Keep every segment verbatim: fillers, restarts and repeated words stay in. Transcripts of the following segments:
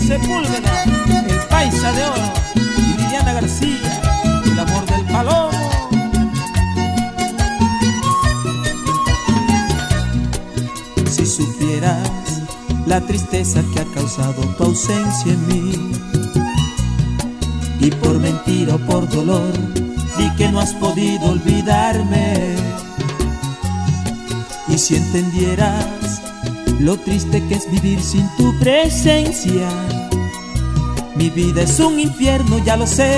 Sepúlveda, el Paisa de Oro, y Liliana García, el amor del palomo. Si supieras la tristeza que ha causado tu ausencia en mí, y por mentira o por dolor di que no has podido olvidarme, y si entendieras lo triste que es vivir sin tu presencia, mi vida es un infierno, ya lo sé,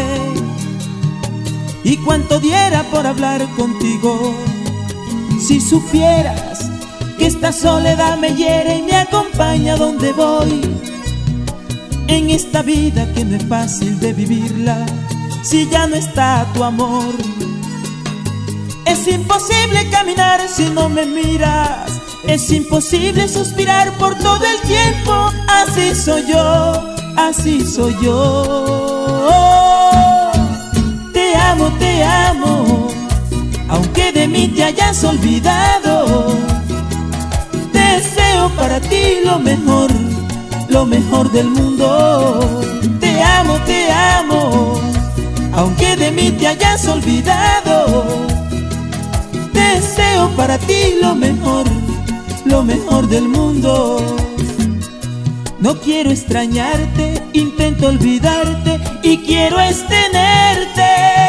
y cuánto diera por hablar contigo. Si supieras que esta soledad me hiere y me acompaña donde voy, en esta vida que no es fácil de vivirla si ya no está tu amor. Es imposible caminar si no me miras, es imposible suspirar por todo el tiempo. Así soy yo, así soy yo. Te amo, te amo, aunque de mí te hayas olvidado. Deseo para ti lo mejor, lo mejor del mundo. Te amo, te amo, aunque de mí te hayas olvidado. Deseo para ti lo mejor, lo mejor del mundo. No quiero extrañarte, intento olvidarte y quiero es tenerte.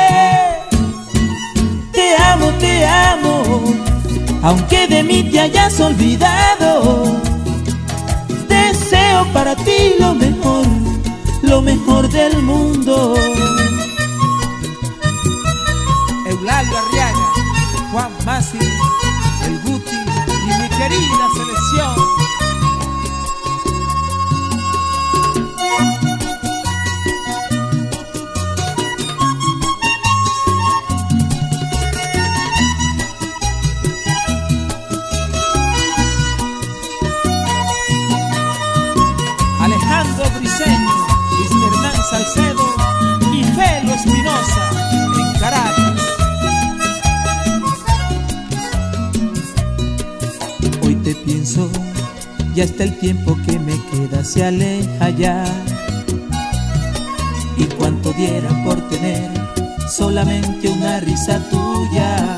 Te amo, te amo, aunque de mí te hayas olvidado. Deseo para ti lo mejor, lo mejor del mundo. Eulalio Arriaga, Juan Masi, el Guti y mi querida selección. Alejandro Briceño, Luis Hernán Salcedo y Felo Espinosa en Caracas. Hoy te pienso, ya está el tiempo que me queda, se aleja ya. Y cuánto diera por tener solamente una risa tuya.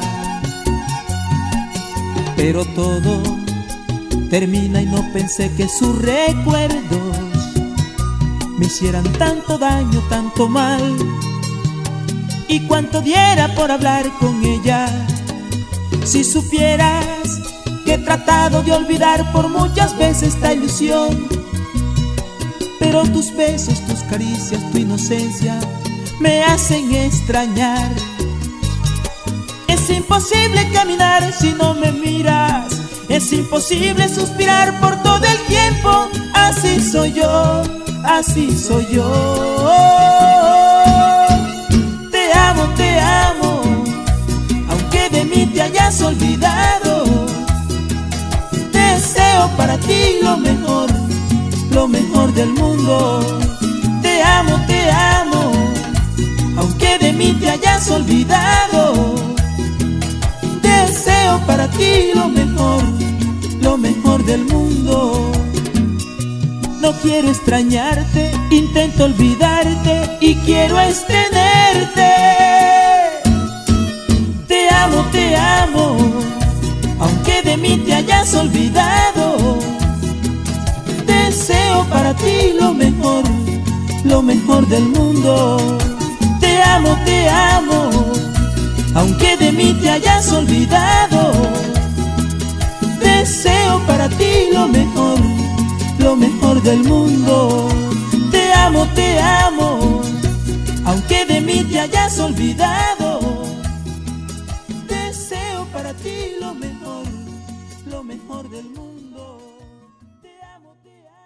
Pero todo termina y no pensé que sus recuerdos me hicieran tanto daño, tanto mal. Y cuánto diera por hablar con ella. Si supieras que he tratado de olvidar por muchas veces esta ilusión, pero tus besos, tus caricias, tu inocencia me hacen extrañar. Es imposible caminar si no me miras, es imposible suspirar por todo el tiempo. Así soy yo, así soy yo. Te amo, te amo, aunque de mí te hayas olvidado. Deseo para ti lo mejor, lo mejor del mundo. Te amo, te amo, aunque de mí te hayas olvidado. Deseo para ti lo mejor, lo mejor del mundo. No quiero extrañarte, intento olvidarte y quiero es tenerte. Te amo, te amo, aunque de mí te hayas olvidado. Deseo para ti lo mejor, lo mejor del mundo. Te amo, te amo, aunque de mí te hayas olvidado. Deseo para ti lo mejor, lo mejor del mundo. Te amo, te amo, aunque de mí te hayas olvidado. Deseo para ti lo mejor, lo mejor del mundo. Te amo, te amo.